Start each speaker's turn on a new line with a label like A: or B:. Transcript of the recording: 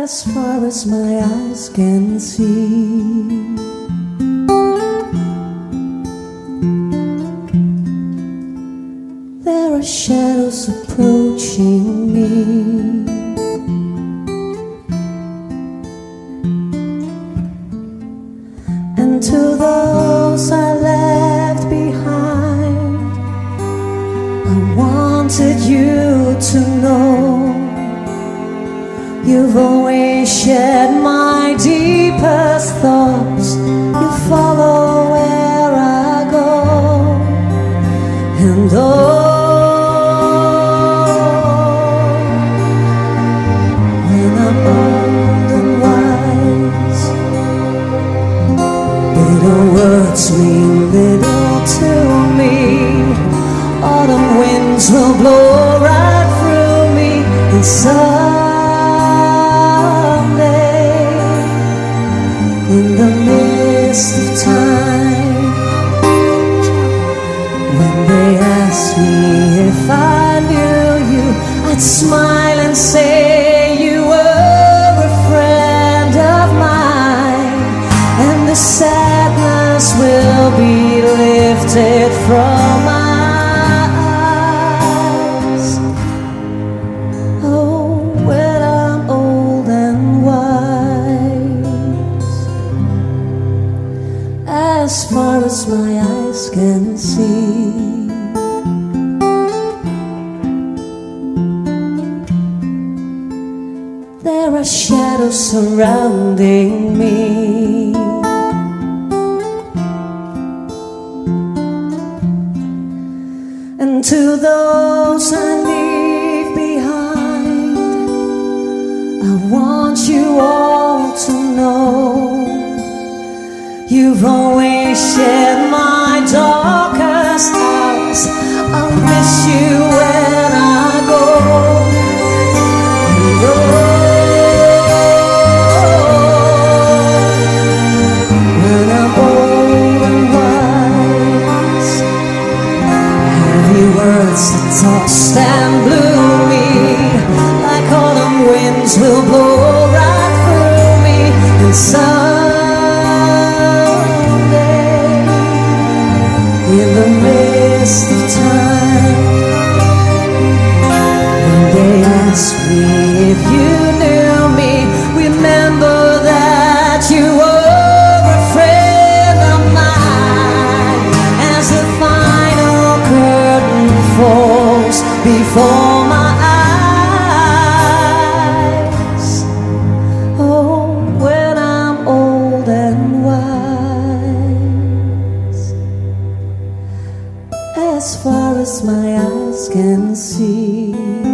A: as far as my eyes can see. There are shadows approaching me. And to those I left behind, I wanted you to know you've always shared my deepest thoughts. You follow where I go, and when I'm old and wise, little words mean little to me. Autumn winds will blow right through me, and in the midst of time, when they asked me if I knew you, I'd smile and say you were a friend of mine, and the sadness will be lifted from my eyes. Oh, when I'm old and wise, as far as my eyes can see. There are shadows surrounding me. And to those I leave behind, I want you all to know you've always shared my darkest hours. I'll miss you when I go. When I'm old and wise, heavy words that tossed and blew me, like autumn winds will blow right through me, and in the midst of time, when they asked me if you knew me, remember that you were a friend of mine. As the final curtain falls before my eyes, oh, when I'm old and wise, as far as my eyes can see.